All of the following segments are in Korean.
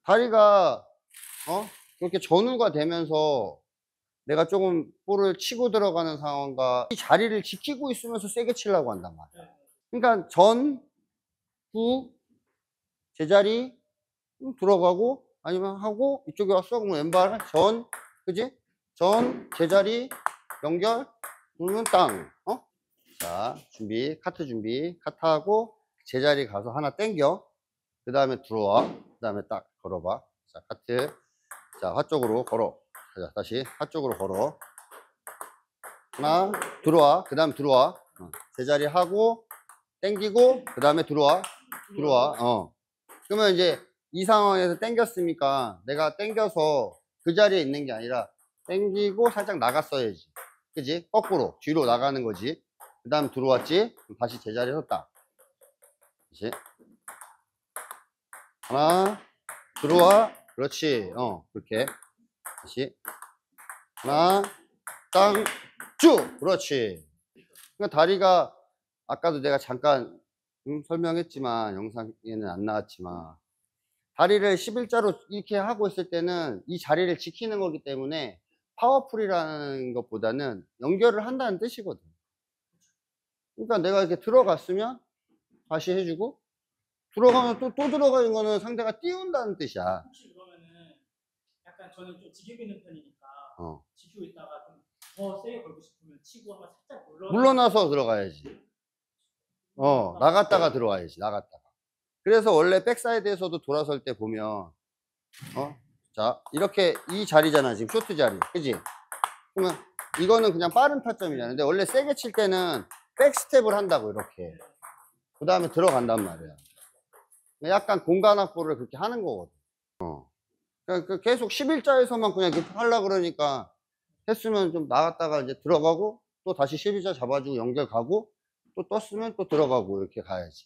다리가 그렇게 전후가 되면서 내가 조금 볼을 치고 들어가는 상황과 이 자리를 지키고 있으면서 세게 치려고 한단 말이야. 그러니까 전, 후, 제자리 들어가고 아니면 하고 이쪽에 왔어 그러면 왼발 전, 그지? 전, 제자리 연결 누르면 땅. 자, 준비, 카트 준비. 카트하고 제자리 가서 하나 당겨. 그 다음에 들어와. 그 다음에 딱 걸어봐. 자, 카트. 자, 화 쪽으로 걸어. 자, 다시 화 쪽으로 걸어. 하나, 들어와. 그 다음에 들어와. 제자리 하고, 당기고, 그 다음에 들어와. 들어와. 그러면 이제 이 상황에서 당겼으니까 내가 당겨서 그 자리에 있는 게 아니라 당기고 살짝 나갔어야지. 그지? 거꾸로. 뒤로 나가는 거지. 그 다음에 들어왔지? 그럼 다시 제자리에 섰다. 다시. 하나, 들어와. 그렇지. 그렇게. 다시. 하나, 땅, 쭉! 그렇지. 그러니까 다리가, 아까도 내가 잠깐 설명했지만, 영상에는 안 나왔지만, 다리를 11자로 이렇게 하고 있을 때는 이 자리를 지키는 거기 때문에 파워풀이라는 것보다는 연결을 한다는 뜻이거든. 그러니까 내가 이렇게 들어갔으면 다시 해주고, 들어가면 또 들어가는 거는 상대가 띄운다는 뜻이야. 혹시 그러면은 약간 저는 좀 지키고 있는 편이니까 지키고 있다가 좀 더 세게 걸고 싶으면 치고 한번 살짝 물러나서 들어가야지. 나갔다가 들어와야지. 나갔다가. 그래서 원래 백사이드에서도 돌아설 때 보면 자 이렇게 이 자리잖아 지금 쇼트 자리, 그지? 그러면 이거는 그냥 빠른 타점이잖아. 근데 원래 세게 칠 때는 백스텝을 한다고 이렇게. 그 다음에 들어간단 말이야. 약간 공간 확보를 그렇게 하는 거거든. 그러니까 계속 11자에서만 그냥 이렇게 하려고 그러니까 했으면 좀 나갔다가 이제 들어가고 또 다시 11자 잡아주고 연결 가고 또 떴으면 또 들어가고 이렇게 가야지.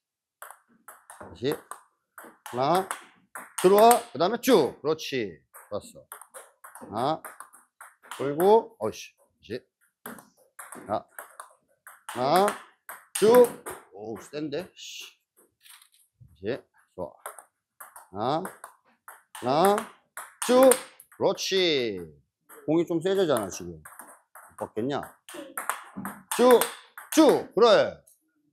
다시 하나 들어와 그 다음에 쭉 그렇지 좋았어. 하나 돌고 어이씨 다시 하나 쭉 오우 센데 다시 좋아. 하나 쭉 그렇지. 공이 좀 세져잖아 지금. 못 받겠냐? 쭉 그래.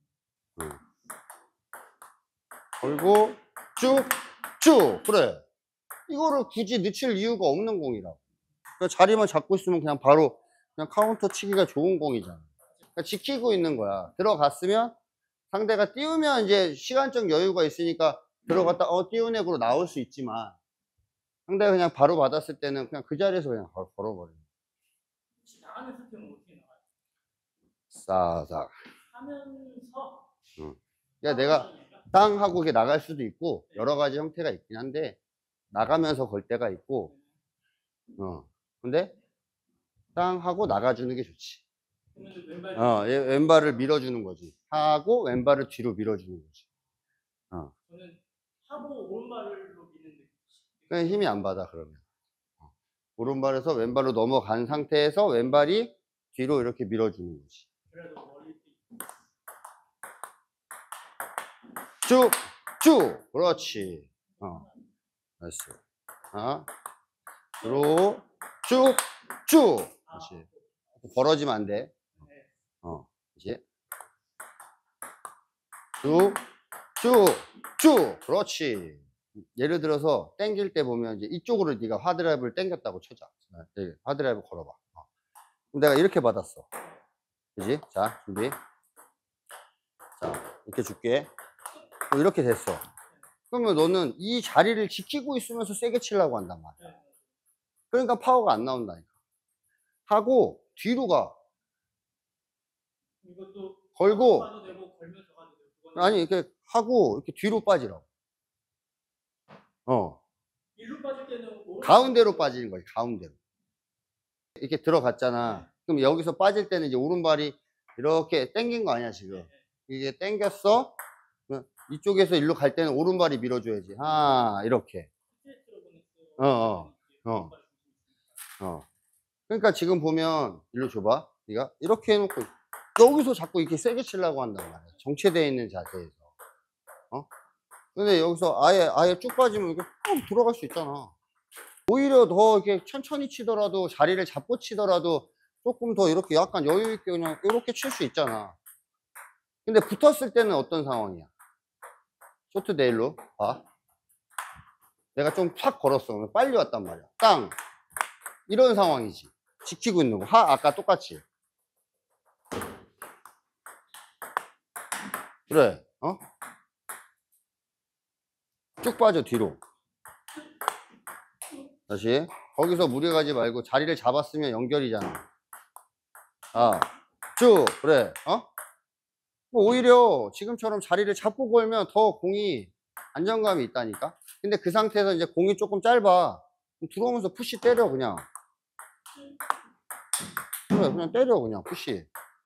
걸고 쭉 그래. 이거를 굳이 늦출 이유가 없는 공이라고. 그러니까 자리만 잡고 있으면 그냥 바로 그냥 카운터 치기가 좋은 공이잖아. 그러니까 지키고 있는 거야. 들어갔으면 상대가 띄우면 이제 시간적 여유가 있으니까 들어갔다 띄우넥으로 나올 수 있지만 상대가 그냥 바로 받았을 때는 그냥 그 자리에서 그냥 걸어버려. 혹시 나가는 상태는 어떻게 나가요? 싸삭 하면서 야 내가 땅 하고 이게 나갈 수도 있고 여러 가지 형태가 있긴 한데 나가면서 걸 때가 있고 근데 땅 하고 나가주는 게 좋지. 왼발을 밀어주는 거지. 하고 왼발을 뒤로 밀어주는 거지. 저는 하고 오른발로 미는데 그냥 힘이 안 받아 그러면. 오른발에서 왼발로 넘어간 상태에서 왼발이 뒤로 이렇게 밀어주는 거지. 그래도 멀리 쭉 그렇지. 됐어. 들어 쭉 그렇지. 벌어지면 안 돼. 이제 쭉 그렇지. 예를 들어서 당길 때 보면 이제 이쪽으로 네가 하드라이브를 당겼다고 쳐자. 하드라이브 걸어봐. 그럼 내가 이렇게 받았어. 그지? 자 준비. 자 이렇게 줄게. 이렇게 됐어. 그러면 너는 이 자리를 지키고 있으면서 세게 치려고 한단 말이야. 그러니까 파워가 안 나온다니까. 하고 뒤로 가. 이것도 걸고 가도 되고 걸면서 가도 되고. 아니 이렇게 하고 이렇게 뒤로 빠지라고. 일로 빠질 때는 가운데로 빠지는 거지. 가운데로. 이렇게 들어갔잖아. 그럼 여기서 빠질 때는 이제 오른발이 이렇게 당긴 거 아니야 지금. 이게 당겼어. 이쪽에서 일로 갈 때는 오른발이 밀어줘야지. 이렇게. 그러니까 지금 보면 일로 줘봐. 네가 이렇게 해놓고 여기서 자꾸 이렇게 세게 치려고 한단 말이야. 정체되어 있는 자세에서. 근데 여기서 아예 쭉 빠지면 이게 쭉 들어갈 수 있잖아. 오히려 더 이렇게 천천히 치더라도 자리를 잡고 치더라도 조금 더 이렇게 약간 여유 있게 그냥 이렇게 칠 수 있잖아. 근데 붙었을 때는 어떤 상황이야? 쇼트 네일로 봐. 내가 좀 확 걸었어. 빨리 왔단 말이야. 땅. 이런 상황이지. 지키고 있는 거. 아까 똑같이. 그래. 어? 쭉 빠져 뒤로. 다시. 거기서 무리 가지 말고 자리를 잡았으면 연결이잖아. 쭉. 그래. 오히려 지금처럼 자리를 잡고 걸면 더 공이 안정감이 있다니까. 근데 그 상태에서 이제 공이 조금 짧아. 그럼 들어오면서 푸시 때려 그냥. 그래 그냥 때려 그냥 푸시.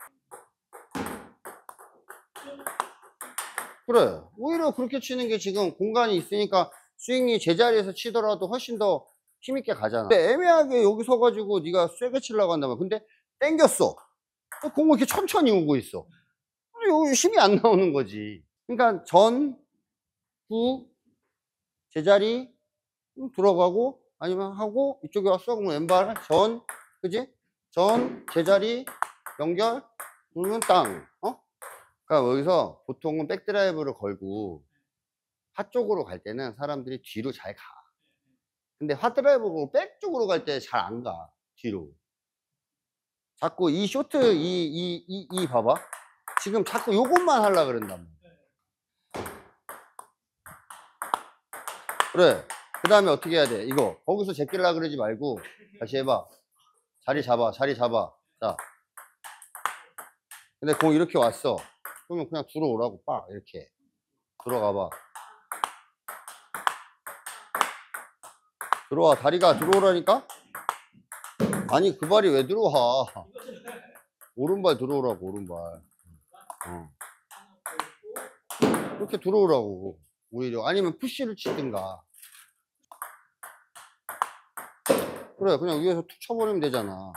그래 오히려 그렇게 치는 게 지금 공간이 있으니까 스윙이 제자리에서 치더라도 훨씬 더 힘있게 가잖아. 근데 애매하게 여기 서가지고 네가 세게 치려고 한다면 근데 땡겼어. 공을 이렇게 천천히 오고 있어. 여기 힘이 안 나오는 거지. 그러니까 전, 후, 제자리 들어가고 아니면 하고 이쪽에 왔어 그러면 왼발 전, 그지? 전, 제자리 연결 누르면 땅. 그러니까 여기서 보통은 백드라이브를 걸고 하 쪽으로 갈 때는 사람들이 뒤로 잘 가. 근데 하드라이브고 백 쪽으로 갈 때 잘 안 가. 뒤로. 자꾸 이 쇼트 이 봐봐. 지금 자꾸 요것만 하려고 그런단 말이야. 그래. 그 다음에 어떻게 해야 돼? 이거 거기서 제끼려고 그러지 말고 다시 해봐. 자리 잡아. 자. 근데 공 이렇게 왔어. 그러면 그냥 들어오라고 빡 이렇게 들어가봐. 들어와. 다리가 들어오라니까? 아니 그 발이 왜 들어와? 오른발 들어오라고 오른발. 이렇게 들어오라고. 오히려 아니면 푸시를 치든가. 그래 그냥 위에서 툭 쳐버리면 되잖아.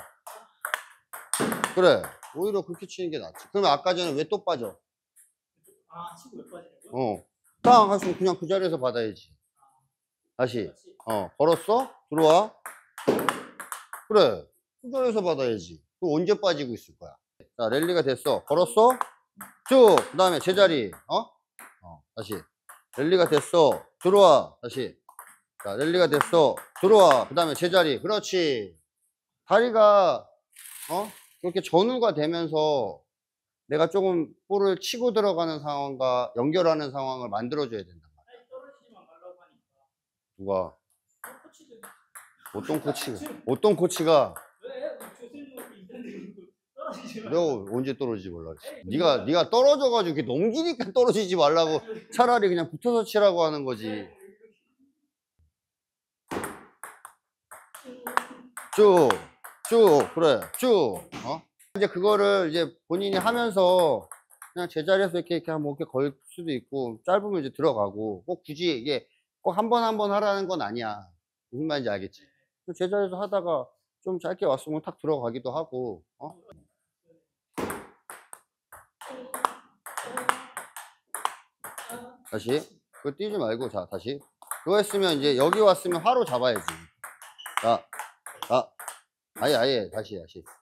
그래 오히려 그렇게 치는 게 낫지. 그러면 아까 전에 왜 또 빠져? 치고 왜 빠지냐고요? 땅 하시면 그냥 그 자리에서 받아야지. 다시 걸었어? 들어와. 그래 그 자리에서 받아야지. 또 언제 빠지고 있을 거야. 자 랠리가 됐어. 걸었어? 쭉. 그 다음에 제자리. 다시 랠리가 됐어. 들어와. 다시. 자 랠리가 됐어. 들어와. 그 다음에 제자리. 그렇지. 다리가 그렇게 전후가 되면서 내가 조금 볼을 치고 들어가는 상황과 연결하는 상황을 만들어줘야 된단 말이야. 아니, 떨어지지만 말라고 하니까. 누가? 코치들. 어떤 코치가 왜? 조선님한테 이런데 떨어지지 내가 말라고. 언제 떨어지지 말라 그랬어. 네가 떨어져가지고 이렇게 넘기니까 떨어지지 말라고 차라리 그냥 붙어서 치라고 하는 거지. 쭉 그래 쭉. 이제 그거를 이제 본인이 하면서 그냥 제자리에서 이렇게 한번 이렇게 걸 수도 있고 짧으면 이제 들어가고 꼭 굳이 이게 꼭 한 번 하라는 건 아니야. 무슨 말인지 알겠지? 제자리에서 하다가 좀 짧게 왔으면 탁 들어가기도 하고. 다시 그거 뛰지 말고 자 다시 그거 했으면 이제 여기 왔으면 화로 잡아야지. 자 아예 다시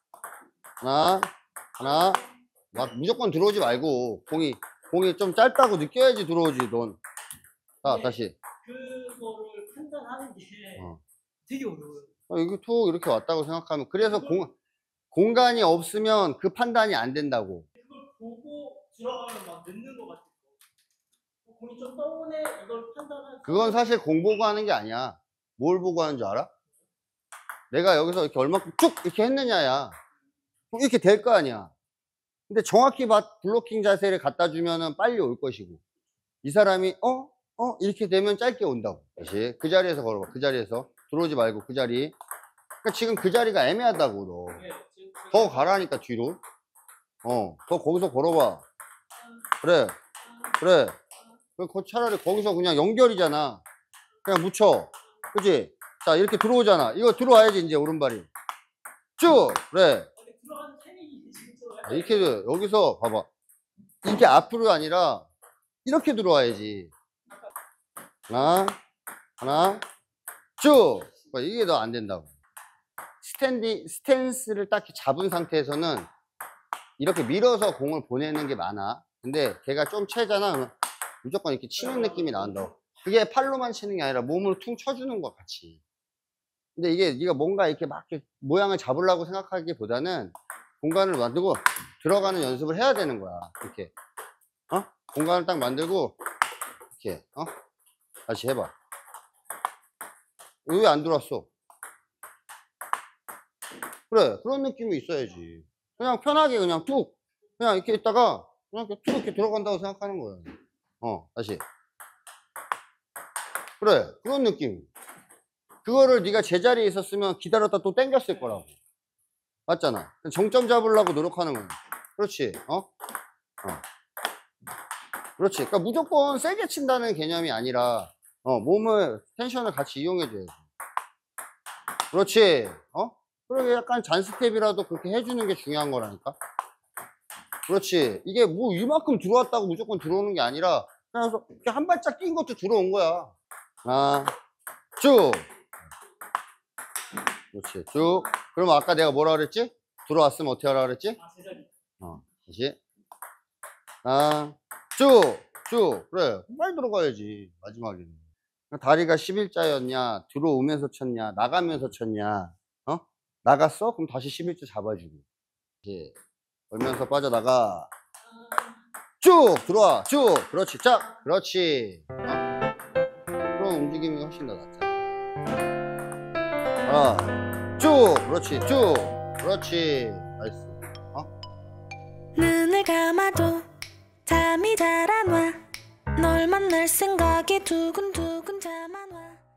하나 막 무조건 들어오지 말고 공이 좀 짧다고 느껴야지 들어오지 넌. 자 다시 그거를 판단하는 게 되게 어려워요. 이게 툭 이렇게 왔다고 생각하면 그래서 공간이 없으면 그 판단이 안 된다고. 그걸 보고 들어가면 막 늦는 것 같아요. 공이 좀 떠오네 이걸 판단하지. 그건 사실 공 보고 하는 게 아니야. 뭘 보고 하는 줄 알아? 내가 여기서 이렇게 얼마큼 쭉 이렇게 했느냐야. 이렇게 될 거 아니야. 근데 정확히 블로킹 자세를 갖다 주면은 빨리 올 것이고 이 사람이 이렇게 되면 짧게 온다고. 다시 그 자리에서 걸어봐. 그 자리에서 들어오지 말고 그 자리. 그러니까 지금 그 자리가 애매하다고. 더 가라니까 뒤로. 더 거기서 걸어봐. 그래 차라리 거기서 그냥 연결이잖아. 그냥 묻혀. 그치? 자 이렇게 들어오잖아. 이거 들어와야지 이제 오른발이 쭉. 그래 들어가는 타이밍이 진짜 이렇게 여기서 봐봐. 이게 앞으로 아니라 이렇게 들어와야지. 하나, 쭉! 이게 더 안 된다고. 스탠스를 딱히 잡은 상태에서는 이렇게 밀어서 공을 보내는 게 많아. 근데 걔가 좀 채잖아. 그러면 무조건 이렇게 치는 느낌이 나온다고. 그게 팔로만 치는 게 아니라 몸으로 퉁 쳐주는 것 같이. 근데 이게 네가 뭔가 이렇게 막 이렇게 모양을 잡으려고 생각하기보다는 공간을 만들고 들어가는 연습을 해야 되는 거야. 이렇게. 공간을 딱 만들고 이렇게. 다시 해봐. 왜 안 들어왔어? 그래, 그런 느낌이 있어야지. 그냥 편하게 그냥 툭 그냥 이렇게 있다가 그냥 이렇게 툭 이렇게 들어간다고 생각하는 거야. 다시. 그래, 그런 느낌. 그거를 네가 제자리에 있었으면 기다렸다 또 땡겼을 거라고. 맞잖아. 정점 잡으려고 노력하는 거야. 그렇지. 그렇지. 그러니까 무조건 세게 친다는 개념이 아니라 몸을 텐션을 같이 이용해줘야지. 그렇지. 그러게 약간 잔스텝이라도 그렇게 해주는 게 중요한 거라니까. 그렇지. 이게 뭐 이만큼 들어왔다고 무조건 들어오는 게 아니라 그냥 이렇게 한 발짝 뛴 것도 들어온 거야. 하나, 쭉. 그렇지. 쭉. 그러면 아까 내가 뭐라 그랬지? 들어왔으면 어떻게 하라 그랬지? 제자리. 다시. 하나, 쭉. 쭉. 그래. 빨리 들어가야지. 마지막에는. 다리가 11자였냐? 들어오면서 쳤냐? 나가면서 쳤냐? 나갔어? 그럼 다시 11자 잡아주고. 이제 걸면서 빠져나가. 쭉! 들어와. 쭉! 그렇지. 짝! 그렇지. 그런 움직임이 훨씬 더 낫잖아. 쭉! 그렇지. 쭉! 그렇지. 나이스. 눈을 감아도 잠이 잘 안 와. 널 만날 생각이 두근두근